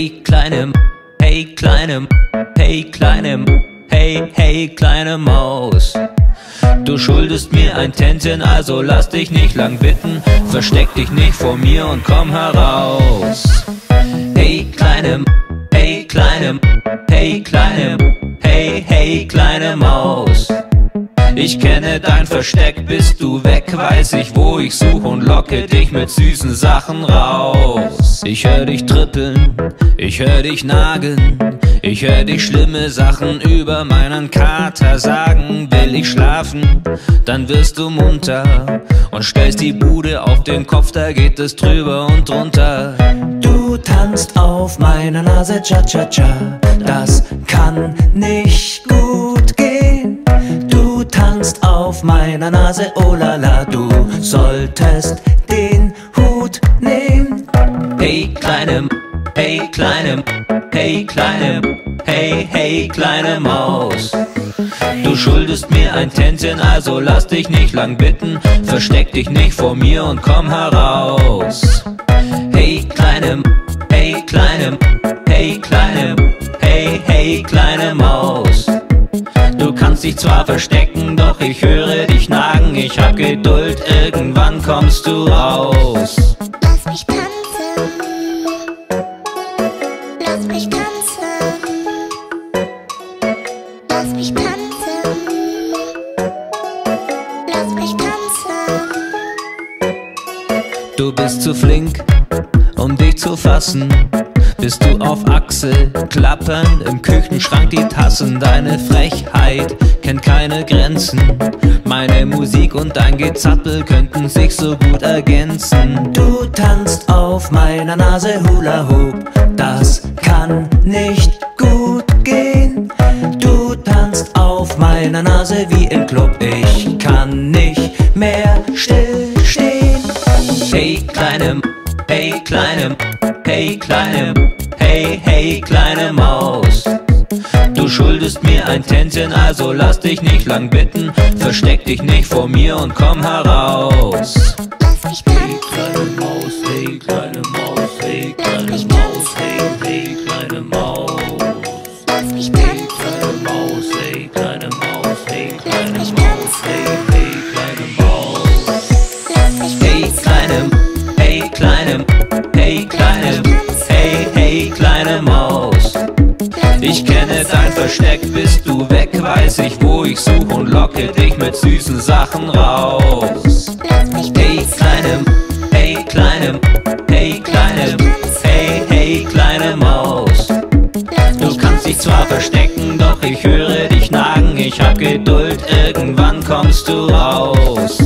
Hey kleine, hey kleine, hey kleine, hey kleine Maus. Du schuldest mir ein Tändchen, also lass dich nicht lang bitten. Versteck dich nicht vor mir und komm heraus. Hey kleine, hey kleine, hey kleine, hey kleine Maus. Ich kenne dein Versteck, bist du weg, weiß ich, wo ich suche und locke dich mit süßen Sachen raus. Ich hör dich trippeln, ich hör dich nagen, ich hör dich schlimme Sachen über meinen Kater sagen. Will ich schlafen, dann wirst du munter und stellst die Bude auf den Kopf, da geht es drüber und drunter. Du tanzt auf meiner Nase, Cha-Cha-Cha, das kann nicht gut gehen. Du tanzt auf meiner Nase, oh la la, du solltest den Hut nehmen. Hey kleine, hey kleine, hey kleine, hey kleine Maus. Du schuldest mir ein Tändchen, also lass dich nicht lang bitten. Versteck dich nicht vor mir und komm heraus. Hey kleine, hey kleine, hey kleine, hey kleine Maus. Du kannst dich zwar verstecken, doch ich höre dich nagen. Ich hab Geduld, irgendwann kommst du raus. Lass mich tanzen, lass mich tanzen, lass mich tanzen, lass mich tanzen. Du bist zu flink, um dich zu fassen. Bist du auf Achse, klappernd im Küchenschrank die Tassen. Deine Frechheit kennt keine Grenzen. Meine Musik und dein Gezappel könnten sich so gut ergänzen. Du tanzt auf meiner Nase Hula Hoop, das kann nicht gut gehen. Du tanzt auf meiner Nase wie im Club, ich kann nicht mehr stillstehen. Hey kleine, hey kleine, hey kleine, hey kleine Maus. Du schuldest mir ein Tändchen, also lass dich nicht lang bitten. Versteck dich nicht vor mir und komm heraus. Lass mich tanzen, Hey kleine Maus, hey kleine Maus, hey kleine Maus, hey kleine Maus. lass mich tanzen, Kleine Maus, hey kleine Maus, hey kleine lass mich Maus, tanzen, hey kleine Maus. lass mich Hey tanzen, kleine, hey kleine, hey kleine, hey kleine Maus. Ich kenne dein Versteck, bist du weg, weiß ich, wo ich suche und locke dich mit süßen Sachen raus. lass mich Hey tanzen, kleine, hey kleine, hey kleine, hey kleine Maus. lass Du mich kannst dich zwar verstecken, doch ich höre dich nagen. Ich hab Geduld, irgendwann kommst du raus.